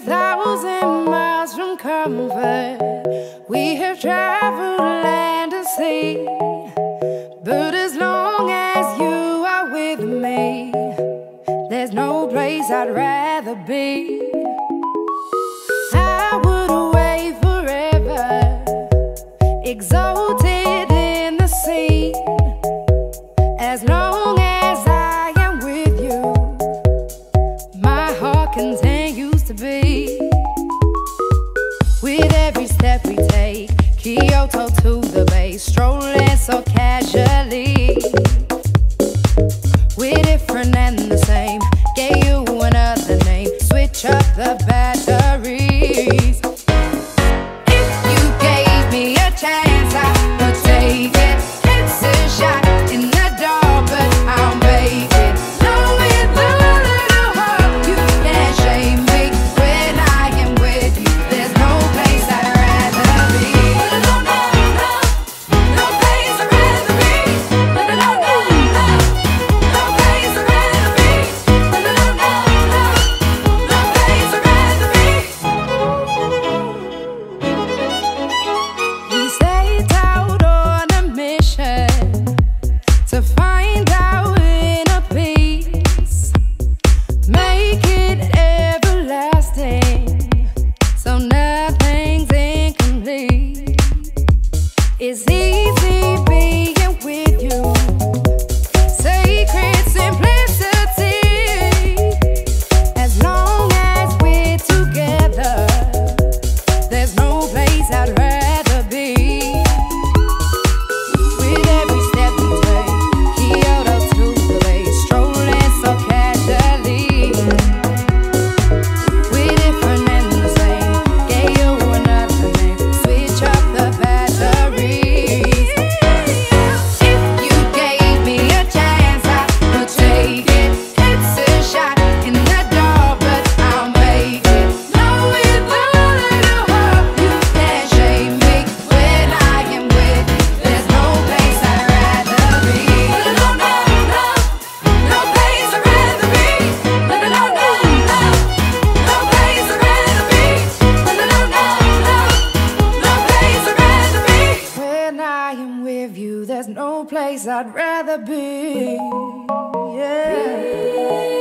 1,000 miles from comfort. We have traveled land and sea, but as long as you are with me, there's no place I'd rather be. I would away forever, exalted in the sea. As long as I am with you, my heart continues to beat. With every step we take, Kyoto to the bay, strolling so casually. We're different and the same, gave you another name, switch up the batteries. If you gave me a chance, I would take it. It's a shot in the dark, but I'll make it. Knowing the little hope you can't shame me. When I am with you, there's no place I'd rather be. No, no, no, no place I'd rather be. No, no, no, no, no place I'd rather be. No, no, no, no, no place I'd rather be. We set out on a mission to find our inner peace, make it everlasting, so nothing's incomplete. It's easy being with you, sacred simplicity. As long as we're together, there's no place I'd rather be. With every step we take, Kyoto to the bay, strolling so casually. We're different and the same, gave you another name, switch up the batteries. If you gave me a chance, I would take it. It's a shot in the dark, but I'll make it. Knowing the little hope you can't shame me. When I am with you, there's no place I'd rather be. No, no, no, no place I'd rather be. No, no, no, no, no place I'd rather be. No, no, no, no, no place I'd rather be. When I am with you, there's no place I'd rather be. Yeah.